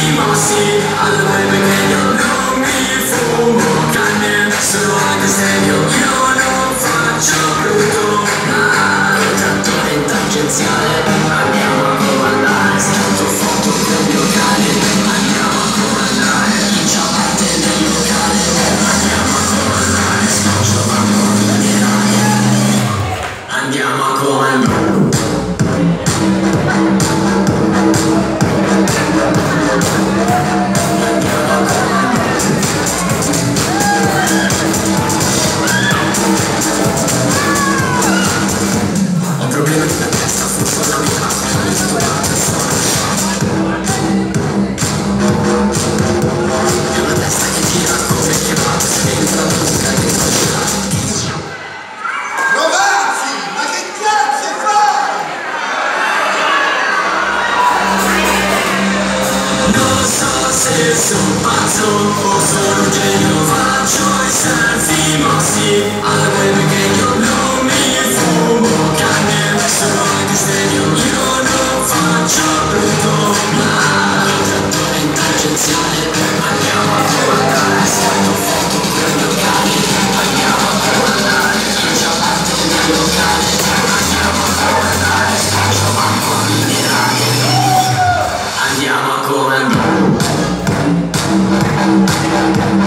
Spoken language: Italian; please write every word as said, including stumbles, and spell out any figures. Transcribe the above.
mossi alle web che io non mi fumo canne, solo anche serio, io non faccio brutto, ma il trattore in tangenziale, andiamo a comandare, scatto foto del mio cane, andiamo a comandare, in ciabatte nel locale, andiamo a comandare, scoccio vanno da mirare, andiamo a comandare. Ho problemi di testa, funziona mica, sono intitolato e sono è una testa che gira come il kebab, spento la musica dentro il gelato. Ragazzi, ma che cazzo fai? Non so se sono pazzo o sono un genio, faccio i selfie mossi alla web che io non mi fumo canne, sono anche serio, io non faccio brutto, ma il trattore in tangenziale, andiamo a comandare, scatto foto con gli locali, andiamo a comandare, in ciabatte nel locale, andiamo a comandare, scaccio banco minerale, andiamo a comandare.